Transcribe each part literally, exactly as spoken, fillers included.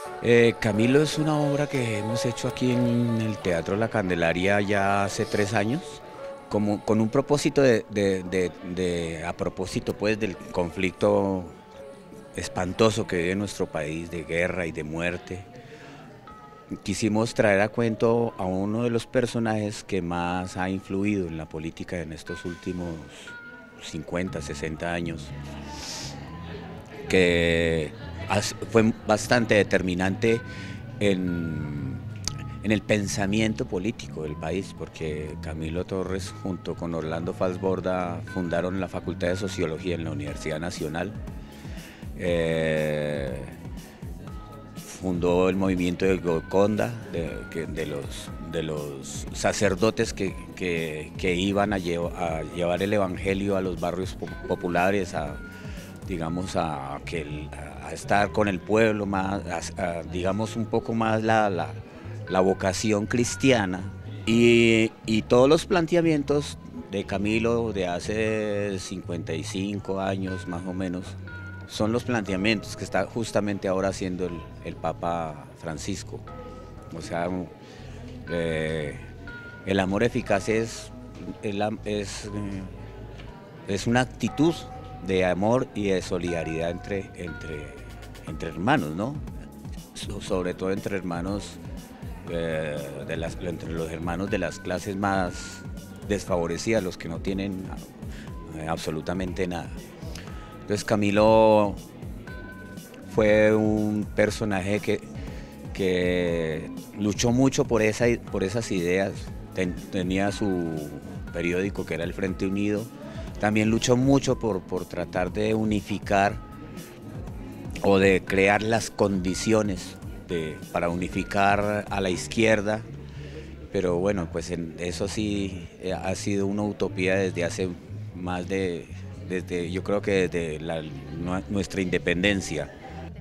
Eh, Camilo es una obra que hemos hecho aquí en el Teatro La Candelaria ya hace tres años, como, con un propósito de, de- de- de- a propósito pues del conflicto espantoso que vive nuestro país, de guerra y de muerte. Quisimos traer a cuento a uno de los personajes que más ha influido en la política en estos últimos cincuenta, sesenta años, que fue bastante determinante en, en el pensamiento político del país, porque Camilo Torres junto con Orlando Falsborda fundaron la Facultad de Sociología en la Universidad Nacional. Eh, Fundó el movimiento de Golconda, de, de, los, de los sacerdotes que, que, que iban a, llev a, llevar el evangelio a los barrios populares, a, digamos, a, que el, a estar con el pueblo, más, a, a, digamos, un poco más la, la, la vocación cristiana. Y, y todos los planteamientos de Camilo de hace cincuenta y cinco años más o menos son los planteamientos que está justamente ahora haciendo el, el Papa Francisco. O sea, eh, el amor eficaz es, es, eh, es una actitud de amor y de solidaridad entre, entre, entre hermanos, ¿no? Sobre todo entre hermanos, eh, de las, entre los hermanos de las clases más desfavorecidas, los que no tienen eh, absolutamente nada. Entonces Camilo fue un personaje que, que luchó mucho por, esa, por esas ideas. Ten, tenía su periódico que era el Frente Unido. También luchó mucho por, por tratar de unificar o de crear las condiciones de, para unificar a la izquierda. Pero bueno, pues en eso sí ha sido una utopía desde hace más de, desde, yo creo que desde la, nuestra independencia.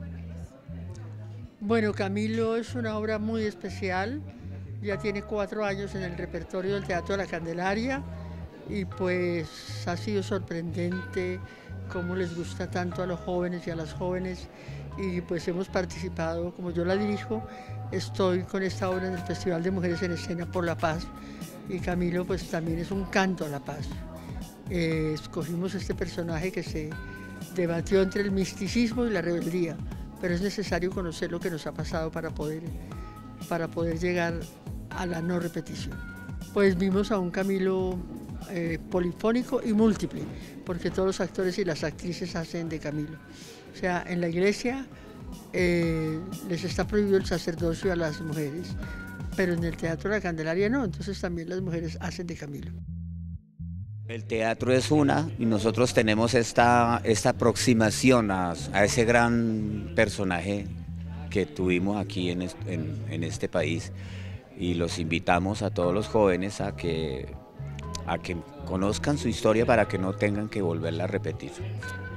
Bueno, Camilo es una obra muy especial, ya tiene cuatro años en el repertorio del Teatro de la Candelaria y pues ha sido sorprendente cómo les gusta tanto a los jóvenes y a las jóvenes y pues hemos participado, como yo la dirijo, estoy con esta obra en el Festival de Mujeres en Escena por la Paz y Camilo pues también es un canto a la paz. Eh, escogimos este personaje que se debatió entre el misticismo y la rebeldía, pero es necesario conocer lo que nos ha pasado para poder, para poder llegar a la no repetición. Pues vimos a un Camilo eh, polifónico y múltiple, porque todos los actores y las actrices hacen de Camilo. O sea, en la iglesia eh, les está prohibido el sacerdocio a las mujeres, pero en el Teatro de la Candelaria no, entonces también las mujeres hacen de Camilo. El teatro es una y nosotros tenemos esta, esta aproximación a, a ese gran personaje que tuvimos aquí en, en, en este país y los invitamos a todos los jóvenes a que, a que conozcan su historia para que no tengan que volverla a repetir.